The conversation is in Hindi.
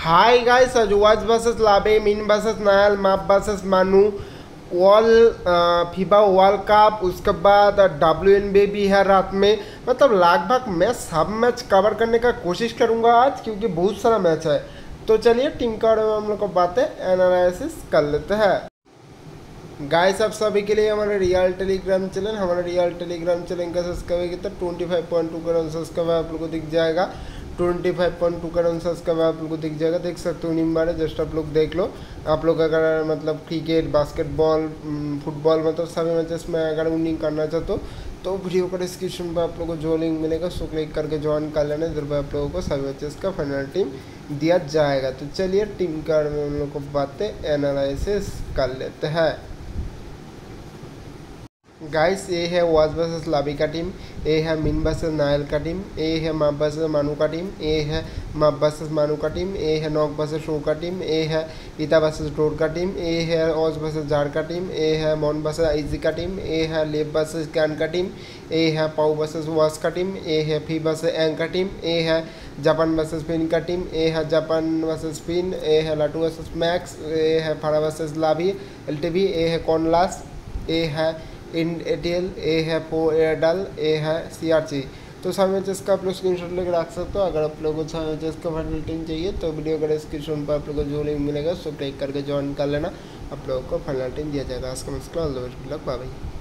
हाय गाइस, अजवाज वर्सेस लाबे, मिन वर्सेस नायल, माप वर्सेस मानू, फीबा वर्ल्ड कप, उसके बाद WNBA भी है रात में। मतलब लगभग मैं सब मैच कवर करने का कोशिश करूंगा आज, क्योंकि बहुत सारा मैच है। तो चलिए टीम के बारे में हम लोग को बातें एनालिसिस कर लेते हैं। गाइस, आप सभी के लिए हमारे रियल टेलीग्राम चैनल का सब्सक्राइब किया तो 25.2 करोड़ सब्सक्राइब आप लोग को दिख जाएगा। 25.2 करोड़ सब्सक्राइब आप लोग को दिख जाएगा, देख सकते हो निम्बार है। जस्ट आप लोग देख लो। आप लोग अगर मतलब क्रिकेट, बास्केटबॉल, फुटबॉल मतलब सभी मैचेस में अगर विनिंग करना चाहते हो तो वीडियो का डिस्क्रिप्शन पर आप लोगों को जो लिंक मिलेगा उसको क्लिक करके ज्वाइन कर लेना। इधर पर आप लोगों को सभी मैचेस का फाइनल टीम दिया जाएगा। तो चलिए टीम के बारे में हम लोग को बातें एनालिसिस कर लेते हैं। गाइस, ये है वाज वर्सेस लाबी का टीम, ये है मिन वर्सेस नायल का टीम, ये है माप वर्सेस मानू का टीम, ये है माप वर्सेस मानू का टीम, ये है नॉक वर्सेस शो का टीम, ये है ईटा वर्सेस डोर का टीम, ये है ऑज वर्सेस जार का टीम, ये है मॉन वर्सेस आईजी का टीम, ये है लेब वर्सेस कैन का टीम, ये है पाउ वर्सेस वास का टीम, ये है फी वर्सेस एंग का टीम, ये है जापान वर्सेस स्पिन का टीम, ये है जापान वर्सेस स्पिन, ये है लाटू वर्सेस मैक्स, ये है फारा वर्सेस लाबी LTV, ये है कॉनलास, ये है इन एटीएल, ए है पो एयरडल, ए है CRC। तो सभी मैचेस का आप लोग स्क्रीनशॉट लेकर रख सकते हो। अगर आप लोगों को सभी मैचेस का फाइनल टीम चाहिए तो वीडियो का डिस्क्रिप्शन पर आप लोगों को जो लिंक मिलेगा उसको क्लिक करके ज्वाइन कर लेना। आप लोगों को फाइनल टीम दिया जाएगा। आज का मैच बाय बाय।